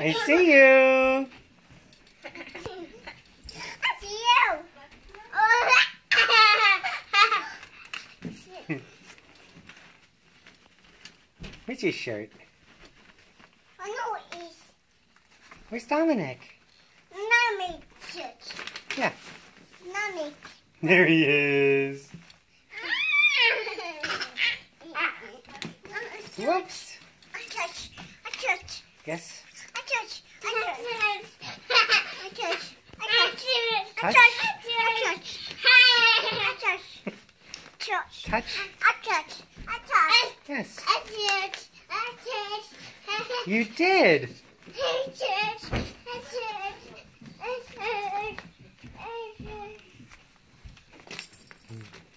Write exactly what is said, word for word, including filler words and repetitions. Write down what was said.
I see you. I see you. Where's your shirt? I know it is. Where's Dominic? Mommy shirt. Yeah. Mommy. There he is. Whoops. I touch. I touch. Yes. I touch. I touch. I touch. I touch. I Touch. touch. I touch. Touch. Touch. I touch. I touch. Yes. I touch. I touch. You did. I touch. I touch. I touch. I touch.